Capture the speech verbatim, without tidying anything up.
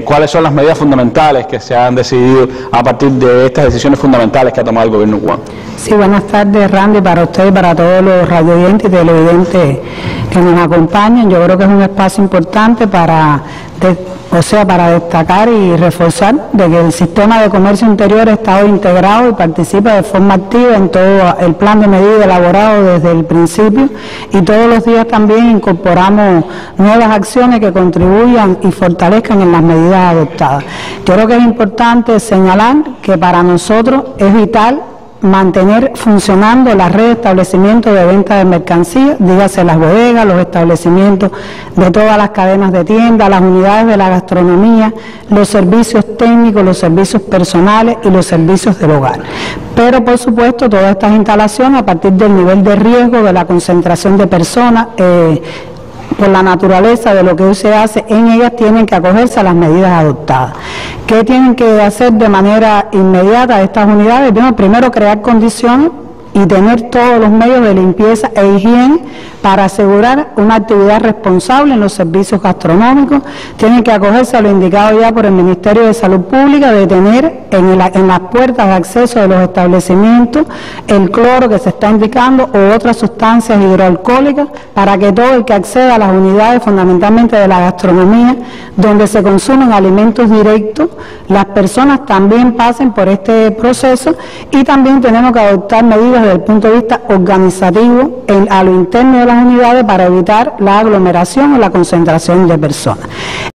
¿cuáles son las medidas fundamentales que se han decidido a partir de estas decisiones fundamentales que ha tomado el gobierno cubano? Sí, buenas tardes, Randy, para usted y para todos los radiovidentes y televidentes que nos acompañan. Yo creo que es un espacio importante para, de, o sea, para destacar y reforzar de que el sistema de comercio interior está hoy integrado y participa de forma activa en todo el plan de medidas elaborado desde el principio, y todos los días también incorporamos nuevas acciones que contribuyan y fortalezcan en las medidas adoptadas. Yo creo que es importante señalar que para nosotros es vital mantener funcionando la red de establecimientos de venta de mercancías, dígase las bodegas, los establecimientos de todas las cadenas de tiendas, las unidades de la gastronomía, los servicios técnicos, los servicios personales y los servicios del hogar. Pero por supuesto todas estas instalaciones, a partir del nivel de riesgo, de la concentración de personas, eh, por la naturaleza de lo que hoy se hace en ellas, tienen que acogerse a las medidas adoptadas. ¿Qué tienen que hacer de manera inmediata estas unidades? Bueno, primero crear condiciones y tener todos los medios de limpieza e higiene para asegurar una actividad responsable en los servicios gastronómicos. Tienen que acogerse a lo indicado ya por el Ministerio de Salud Pública, de tener en, el, en las puertas de acceso de los establecimientos el cloro que se está indicando o otras sustancias hidroalcohólicas, para que todo el que acceda a las unidades, fundamentalmente de la gastronomía, donde se consumen alimentos directos, las personas también pasen por este proceso. Y también tenemos que adoptar medidas desde el punto de vista organizativo en, a lo interno de las unidades, para evitar la aglomeración o la concentración de personas.